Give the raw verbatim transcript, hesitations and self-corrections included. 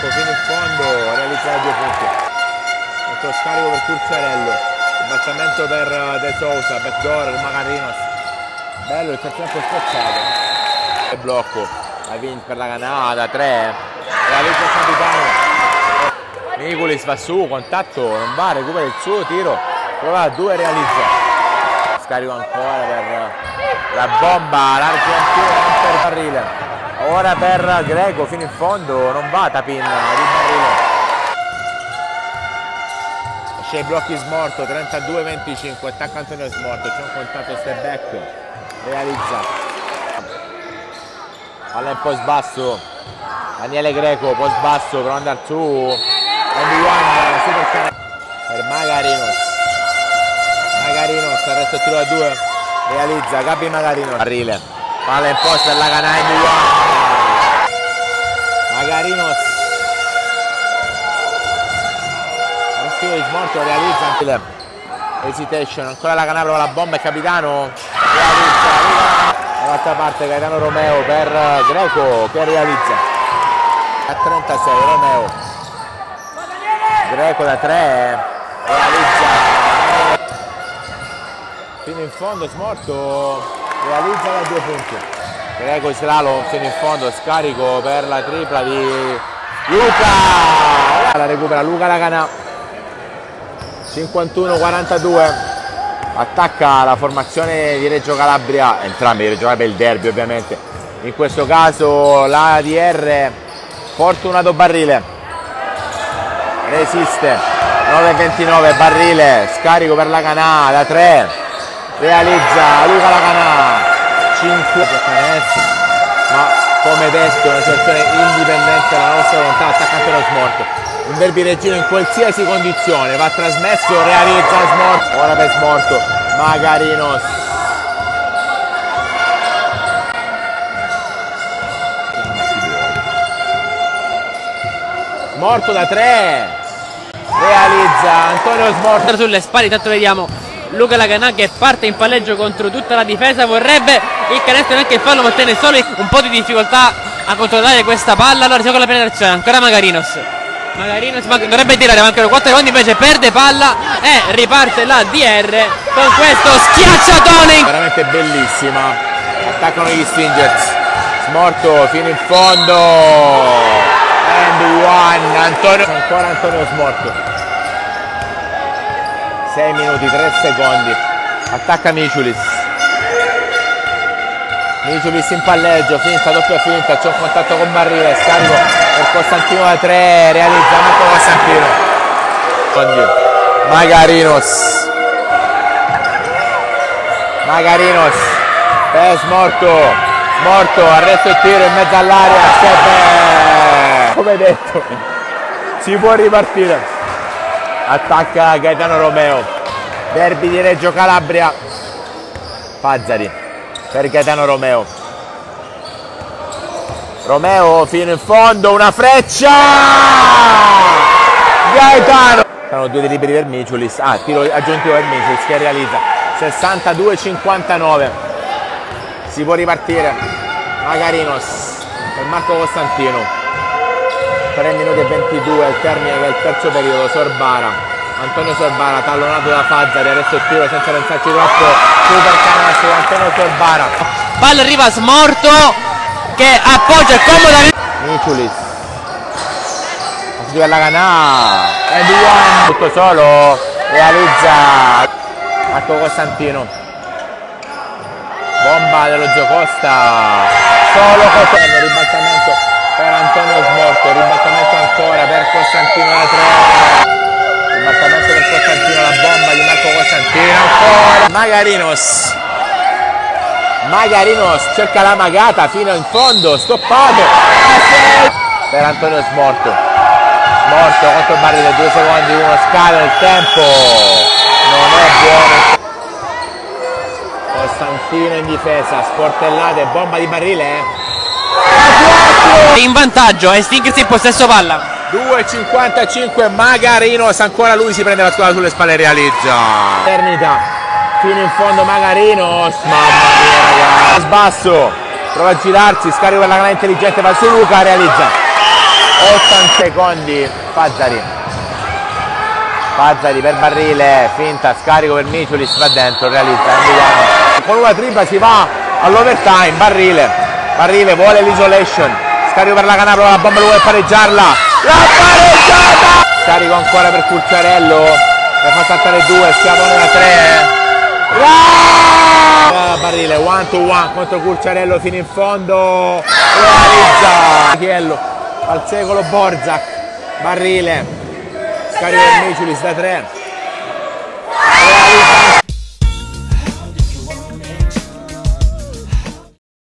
blocco fino in fondo, realizza due punti. Altro scarico per Curciarello, abbattimento per De Sousa, backdoor con Magarinos. Bello il terzo tempo scocciato. E blocco, la vinta per la Canada, tre, realizza il capitano. Nicolis va su, contatto, non va, recupera il suo tiro, prova a due, realizza. Scarico ancora per la bomba, l'Argentina non per Barrile. Ora per Greco fino in fondo, non va Tapin, di Barrile. Esce i blocchi Smorto, trentadue venticinque, attacca Antonio Smorto, c'è un contatto step back, realizza. Palla in post basso, Daniele Greco, post basso, per andare su, M uno, super canale per Magarinos. Magarinos, arresto il tiro da due, realizza, Gabi Magarinos. Barrile, palla in post per la Canà, M uno. Magarinos. Arresto di Smorto, realizza anche hesitation, ancora la Canà prova la bomba, il capitano, realizza. Dall'altra parte Gaetano Romeo per Greco che realizza a trentasei, Romeo, Greco da tre, realizza fino in fondo, Smorto realizza da due punti. Greco slalom fino in fondo, scarico per la tripla di Luca, la recupera Luca Laganà, cinquantuno quarantadue. Attacca la formazione di Reggio Calabria, entrambi di Reggio Calabria, il derby ovviamente, in questo caso la A D R, Fortunato Barrile, resiste, nove ventinove Barrile, scarico per la Canà da tre, realizza Luca la Canà, cinque, ma come detto è una situazione indipendente dalla nostra volontà, attaccante lo Smorto. Un derby reggino in qualsiasi condizione, va trasmesso, realizza Smorto, ora per Smorto, Magarinos. Smorto da tre, realizza Antonio Smorto. Sulle spalle, tanto vediamo Luca Laganà che parte in palleggio contro tutta la difesa, vorrebbe il canestro, neanche il fallo, ma tiene solo un po' di difficoltà a controllare questa palla. Allora si gioca la penetrazione, ancora Magarinos. Magarinos dovrebbe tirare, mancano quattro secondi, invece perde palla e riparte la D R con questo schiacciatone. Veramente bellissima, attaccano gli Stingers, Smorto fino in fondo, and one, Antonio, ancora Antonio Smorto, sei minuti, tre secondi, attacca Miculis, Miculis in palleggio, finta, doppia finta, c'è un contatto con Barrile, scarico per Costantino da tre, realizza Marco Costantino. Oddio. Magarinos. Magarinos. Per Smorto. Smorto, arresto il tiro in mezzo all'aria. Come detto, si può ripartire. Attacca Gaetano Romeo. Derby di Reggio Calabria. Fazzari per Gaetano Romeo. Romeo fino in fondo, una freccia! Gaetano! Sono due liberi per Miculis, ah, tiro aggiuntivo per Miculis che realizza sessantadue cinquantanove. Si può ripartire. Magarinos per Marco Costantino. tre minuti e ventidue al termine del terzo periodo. Sorbara. Antonio Sorbara, tallonato da Fazzari, adesso il tiro senza pensarci troppo. Super canestro, Antonio Sorbara. Palla arriva Smorto che appoggia comodamente. Miculis. Per la Canà. And one. Tutto solo. Realizza Marco Costantino. Bomba dello Giocosta. Solo Coterno. Ribaltamento per Antonio Smorto. Ribaltamento ancora per Costantino da tre. Ribaltamento per Costantino, la bomba di Marco Costantino. Ancora. Magarinos. Magarinos cerca la magata fino in fondo, stoppato per Antonio Smorto. Smorto contro Barrile, due secondi, uno scala il tempo, non è buono. Costantino in difesa, sportellate, bomba di Barrile. Eh. In vantaggio, e Stingers in possesso palla. due cinquantacinque, Magarinos, ancora lui si prende la squadra sulle spalle e realizza. Eternità. Fino in fondo Magarinos, mamma mia ragazzi, sbasso, prova a girarsi, scarico per la Canà intelligente, va su Luca, realizza. ottanta secondi. Fazzari Fazzari per Barrile, finta, scarico per Miciulis, va dentro, realizza con una tripla si va all'overtime. Barrile Barrile vuole l'isolation, scarico per la Canapro, la bomba, lo vuole pareggiarla, l'ha pareggiata, scarico ancora per Curciarello, per far saltare due, schiavone da tre. Ah! Barrile one to one contro Curciarello fino in fondo, realizza Chiello al secolo. Borzak, Barrile, scarico per Miciulis da tre, realizza